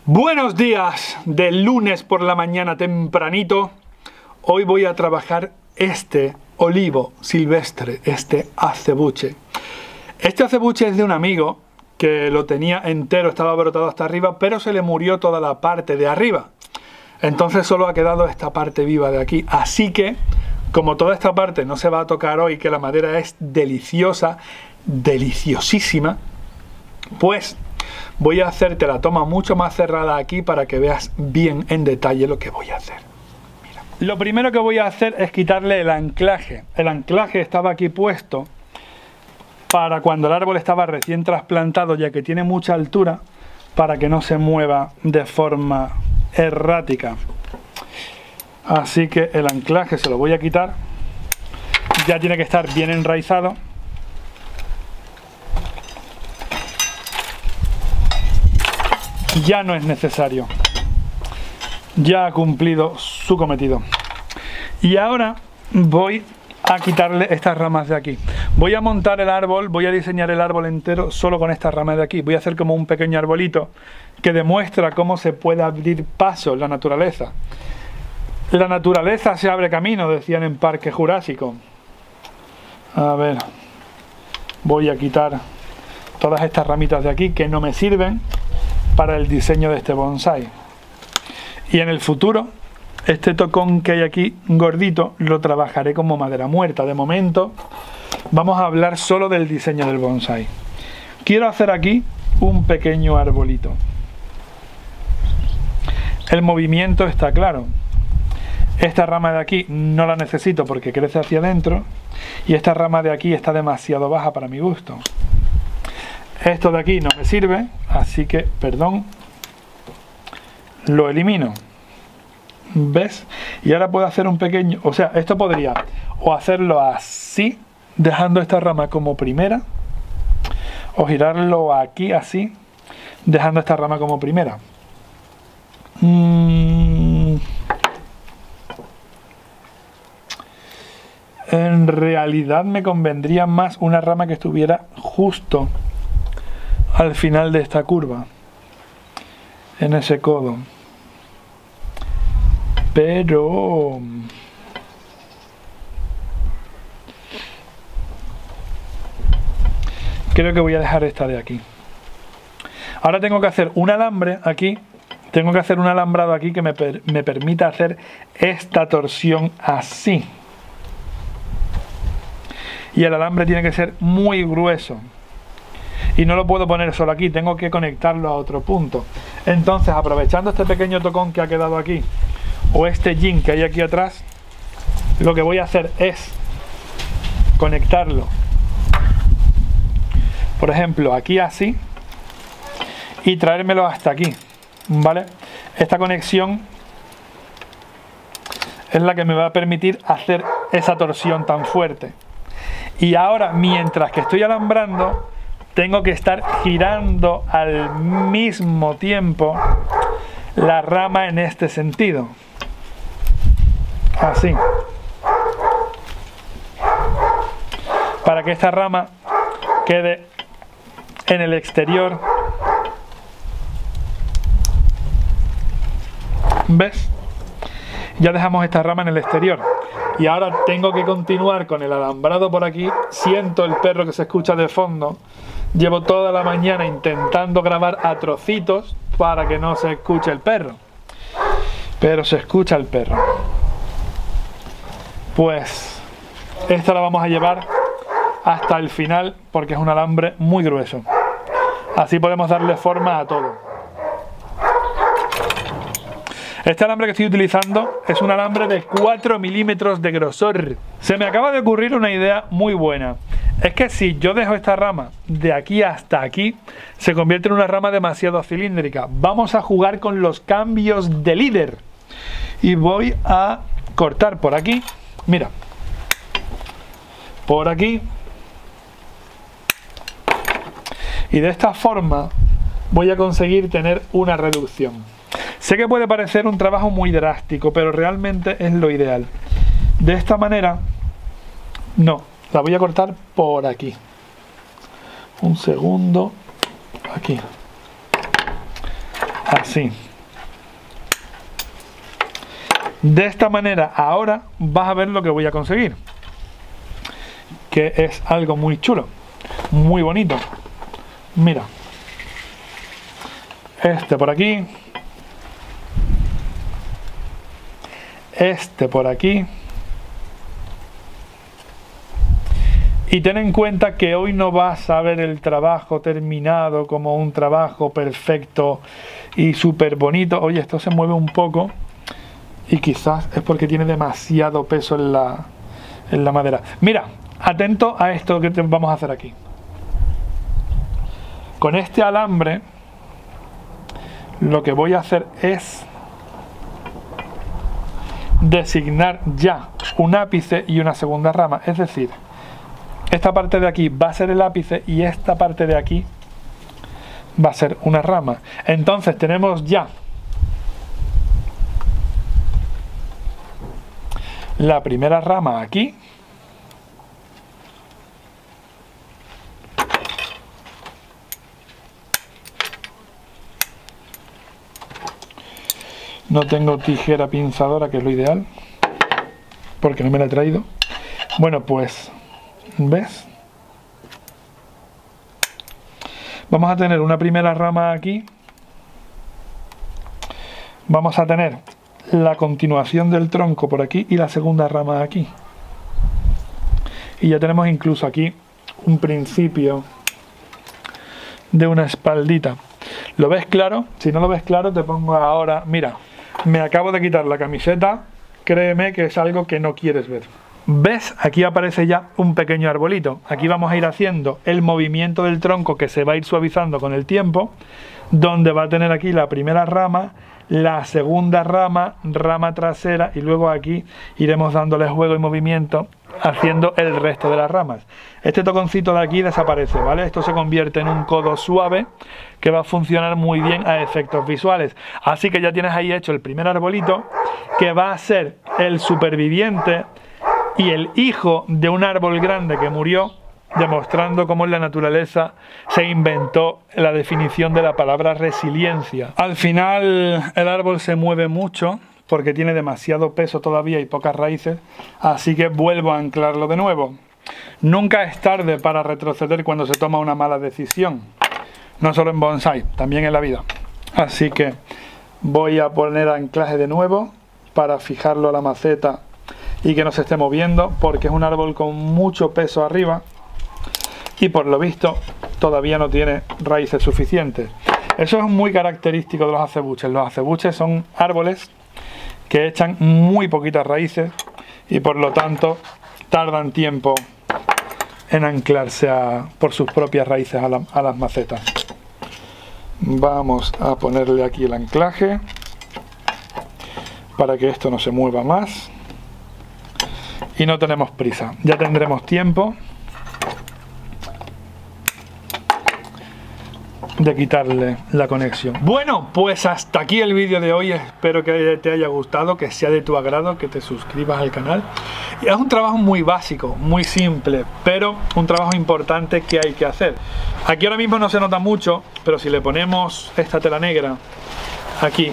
Buenos días de lunes por la mañana tempranito. Hoy voy a trabajar este olivo silvestre, este acebuche. Este acebuche es de un amigo que lo tenía entero, estaba brotado hasta arriba, pero se le murió toda la parte de arriba. Entonces solo ha quedado esta parte viva de aquí. Así que, como toda esta parte no se va a tocar hoy, que la madera es deliciosa, deliciosísima, pues voy a hacerte la toma mucho más cerrada aquí para que veas bien en detalle lo que voy a hacer. Mira. Lo primero que voy a hacer es quitarle el anclaje. El anclaje estaba aquí puesto para cuando el árbol estaba recién trasplantado, ya que tiene mucha altura, para que no se mueva de forma errática. Así que el anclaje se lo voy a quitar. Ya tiene que estar bien enraizado. Ya no es necesario, ya ha cumplido su cometido. Y ahora voy a quitarle estas ramas de aquí. Voy a montar el árbol, voy a diseñar el árbol entero solo con estas ramas de aquí. Voy a hacer como un pequeño arbolito que demuestra cómo se puede abrir paso en la naturaleza. La naturaleza se abre camino, decían en Parque Jurásico. A ver, voy a quitar todas estas ramitas de aquí que no me sirven para el diseño de este bonsai. Y en el futuro, este tocón que hay aquí gordito lo trabajaré como madera muerta. De momento vamos a hablar solo del diseño del bonsai. Quiero hacer aquí un pequeño arbolito. El movimiento está claro. Esta rama de aquí no la necesito porque crece hacia adentro, y esta rama de aquí está demasiado baja para mi gusto. Esto de aquí no me sirve, así que, perdón, lo elimino. ¿Ves? Y ahora puedo hacer un pequeño... O sea, esto podría o hacerlo así, dejando esta rama como primera, o girarlo aquí así, dejando esta rama como primera. En realidad me convendría más una rama que estuviera justo al final de esta curva, en ese codo, pero creo que voy a dejar esta de aquí. Ahora tengo que hacer un alambre aquí, tengo que hacer un alambrado aquí que me permita hacer esta torsión así, y el alambre tiene que ser muy grueso. Y no lo puedo poner solo aquí, tengo que conectarlo a otro punto. Entonces, aprovechando este pequeño tocón que ha quedado aquí, o este yin que hay aquí atrás, lo que voy a hacer es conectarlo, por ejemplo, aquí así, y traérmelo hasta aquí, ¿vale? Esta conexión es la que me va a permitir hacer esa torsión tan fuerte. Y ahora, mientras que estoy alambrando, tengo que estar girando al mismo tiempo la rama en este sentido. Así. Para que esta rama quede en el exterior. ¿Ves? Ya dejamos esta rama en el exterior. Y ahora tengo que continuar con el alambrado por aquí. Siento el perro que se escucha de fondo. Llevo toda la mañana intentando grabar a trocitos para que no se escuche el perro. Pero se escucha el perro. Pues esta la vamos a llevar hasta el final porque es un alambre muy grueso. Así podemos darle forma a todo. Este alambre que estoy utilizando es un alambre de 4 milímetros de grosor. Se me acaba de ocurrir una idea muy buena. Es que si yo dejo esta rama de aquí hasta aquí, se convierte en una rama demasiado cilíndrica. Vamos a jugar con los cambios de líder. Y voy a cortar por aquí. Mira. Por aquí. Y de esta forma voy a conseguir tener una reducción. Sé que puede parecer un trabajo muy drástico, pero realmente es lo ideal. De esta manera, no, la voy a cortar por aquí. Un segundo, aquí. Así. De esta manera ahora vas a ver lo que voy a conseguir, que es algo muy chulo, muy bonito. Mira, este por aquí, este por aquí, y ten en cuenta que hoy no vas a ver el trabajo terminado como un trabajo perfecto y súper bonito. Oye, esto se mueve un poco y quizás es porque tiene demasiado peso en la madera. Mira, atento a esto que vamos a hacer aquí. Con este alambre lo que voy a hacer es designar ya un ápice y una segunda rama. Es decir, esta parte de aquí va a ser el ápice y esta parte de aquí va a ser una rama. Entonces tenemos ya la primera rama aquí. No tengo tijera pinzadora, que es lo ideal, porque no me la he traído. Bueno, pues, ¿ves? Vamos a tener una primera rama aquí. Vamos a tener la continuación del tronco por aquí y la segunda rama aquí. Y ya tenemos incluso aquí un principio de una espaldita. ¿Lo ves claro? Si no lo ves claro, te pongo ahora... Mira, me acabo de quitar la camiseta. Créeme que es algo que no quieres ver. ¿Ves? Aquí aparece ya un pequeño arbolito. Aquí vamos a ir haciendo el movimiento del tronco que se va a ir suavizando con el tiempo, donde va a tener aquí la primera rama, la segunda rama, rama trasera, y luego aquí iremos dándole juego y movimiento haciendo el resto de las ramas. Este toconcito de aquí desaparece, ¿vale? Esto se convierte en un codo suave que va a funcionar muy bien a efectos visuales. Así que ya tienes ahí hecho el primer arbolito, que va a ser el superviviente y el hijo de un árbol grande que murió, demostrando cómo en la naturaleza se inventó la definición de la palabra resiliencia. Al final el árbol se mueve mucho porque tiene demasiado peso todavía y pocas raíces, así que vuelvo a anclarlo de nuevo. Nunca es tarde para retroceder cuando se toma una mala decisión, no solo en bonsái, también en la vida. Así que voy a poner anclaje de nuevo para fijarlo a la maceta y que no se esté moviendo, porque es un árbol con mucho peso arriba y por lo visto todavía no tiene raíces suficientes. Eso es muy característico de los acebuches. Los acebuches son árboles que echan muy poquitas raíces y por lo tanto tardan tiempo en anclarse por sus propias raíces a las macetas. Vamos a ponerle aquí el anclaje para que esto no se mueva más. Y no tenemos prisa, ya tendremos tiempo de quitarle la conexión. Bueno, pues hasta aquí el vídeo de hoy. Espero que te haya gustado, que sea de tu agrado, que te suscribas al canal. Y es un trabajo muy básico, muy simple, pero un trabajo importante que hay que hacer. Aquí ahora mismo no se nota mucho, pero si le ponemos esta tela negra aquí,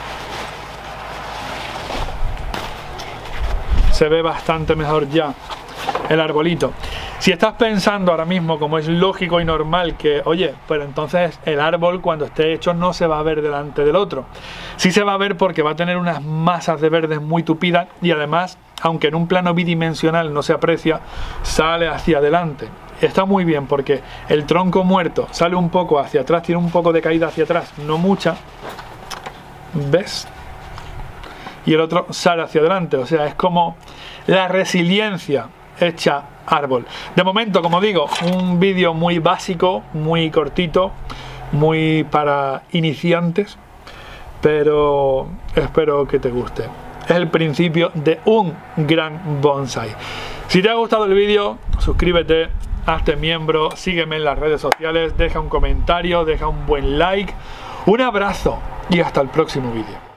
se ve bastante mejor ya el arbolito. Si estás pensando ahora mismo, como es lógico y normal, que oye, pero entonces el árbol cuando esté hecho no se va a ver delante del otro. Sí se va a ver porque va a tener unas masas de verdes muy tupidas y además, aunque en un plano bidimensional no se aprecia, sale hacia adelante. Está muy bien porque el tronco muerto sale un poco hacia atrás, tiene un poco de caída hacia atrás, no mucha. ¿Ves? Y el otro sale hacia adelante, o sea, es como la resiliencia hecha árbol. De momento, como digo, un vídeo muy básico, muy cortito, muy para iniciantes, pero espero que te guste. Es el principio de un gran bonsái. Si te ha gustado el vídeo, suscríbete, hazte miembro, sígueme en las redes sociales, deja un comentario, deja un buen like. Un abrazo y hasta el próximo vídeo.